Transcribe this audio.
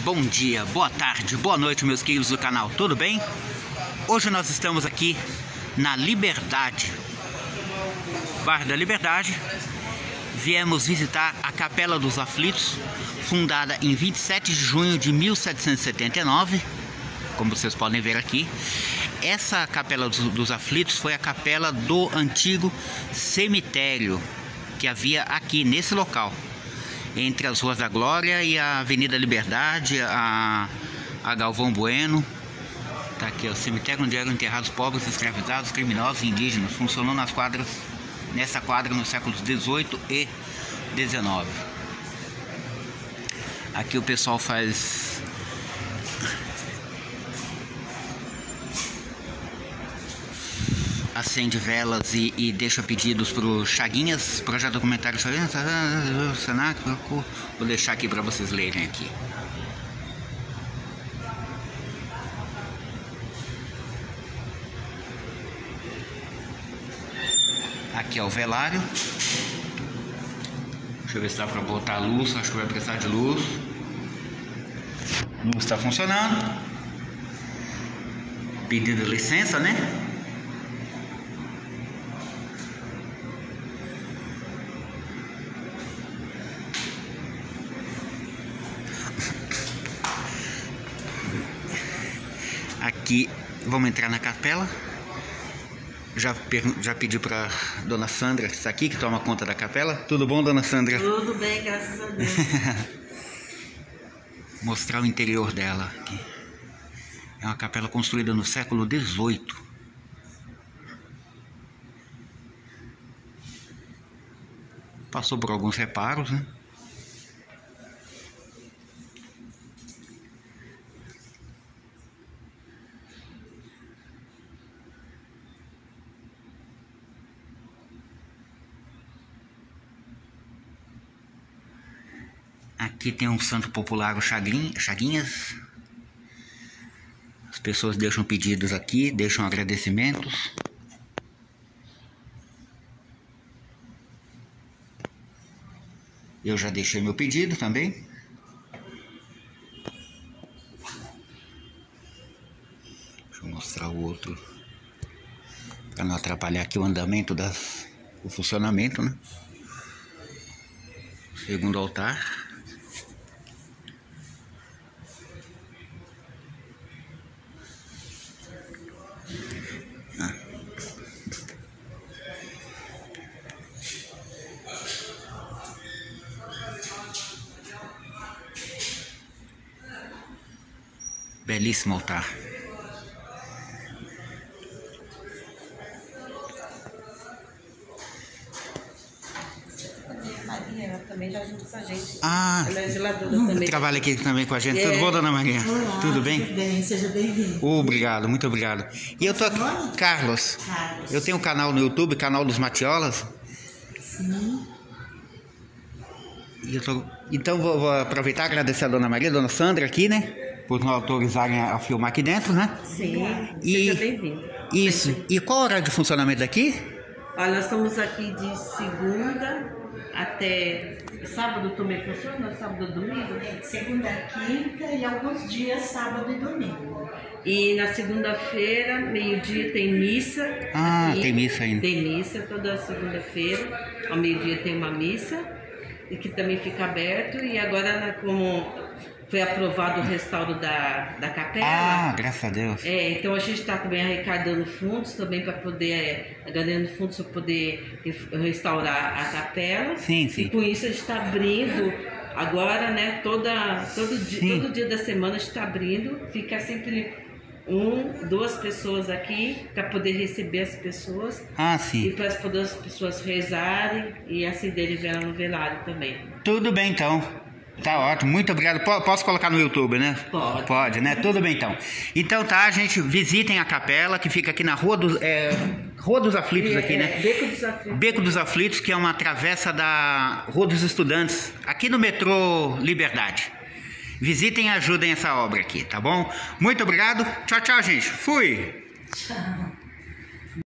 Bom dia, boa tarde, boa noite, meus queridos do canal, tudo bem? Hoje nós estamos aqui na Liberdade, bairro da Liberdade. Viemos visitar a Capela dos Aflitos, fundada em 27 de junho de 1779, como vocês podem ver aqui. Essa Capela dos Aflitos foi a capela do antigo cemitério que havia aqui nesse local, entre as Ruas da Glória e a Avenida Liberdade, a Galvão Bueno. Tá aqui, ó, o cemitério onde eram enterrados pobres, escravizados, criminosos e indígenas. Funcionou nessa quadra nos séculos 18 e 19. Aqui o pessoal acende velas e deixa pedidos para o Chaguinhas, projeto documentário Chaguinhas, Senac. Vou deixar aqui para vocês lerem aqui. Aqui é o velário. Deixa eu ver se dá para botar a luz, acho que vai precisar de luz. A luz está funcionando. Pedido de licença, né? Aqui, vamos entrar na capela. Já pedi para dona Sandra, que está aqui, que toma conta da capela. Tudo bom, dona Sandra? Tudo bem, graças a Deus. Mostrar o interior dela aqui. É uma capela construída no século XVIII. Passou por alguns reparos, né? Aqui tem um santo popular, o Chaguinhas. As pessoas deixam pedidos aqui, deixam agradecimentos. Eu já deixei meu pedido também. Deixa eu mostrar o outro, para não atrapalhar aqui o andamento o funcionamento, né? Segundo altar. Belíssimo altar. Maria, ela também já ajuda com a gente. Ah, ela é zeladora também. Trabalha aqui também com a gente. Tudo bom, dona Maria? Olá, tudo bem? Tudo bem, seja bem-vindo. Obrigado, muito obrigado. E eu tô aqui, Carlos. Eu tenho um canal no YouTube, canal dos Matiolas. Sim. Então vou aproveitar e agradecer a dona Maria, a dona Sandra aqui, né? Por nos autorizarem a filmar aqui dentro, né? Sim, seja bem-vindo. Isso. E qual o horário de funcionamento daqui? Olha, nós estamos aqui de segunda até sábado também funciona? Sábado e domingo? Segunda a quinta e alguns dias sábado e domingo. E na segunda-feira, meio-dia, tem missa. Ah, aqui. tem missa ainda. Tem missa toda segunda-feira. Ao meio-dia tem uma missa. E que também fica aberto. E agora, como foi aprovado o restauro da capela. Ah, graças a Deus. Então a gente está também arrecadando fundos também para poder, ganhando fundos para poder restaurar a capela. Sim, sim. E com isso a gente está abrindo agora, né? Todo dia da semana a gente está abrindo. Fica sempre duas pessoas aqui para poder receber as pessoas. Ah, sim. E para poder as pessoas rezarem e acenderem vela no velário também. Tudo bem, então. Tá ótimo, muito obrigado. Posso colocar no YouTube, né? Pode. Pode, né? Tudo bem, então. Então tá, gente, visitem a capela que fica aqui na Rua dos Aflitos aqui, né? Beco dos Aflitos. Beco dos Aflitos, que é uma travessa da Rua dos Estudantes, aqui no metrô Liberdade. Visitem e ajudem essa obra aqui, tá bom? Muito obrigado. Tchau, tchau, gente. Fui! Tchau.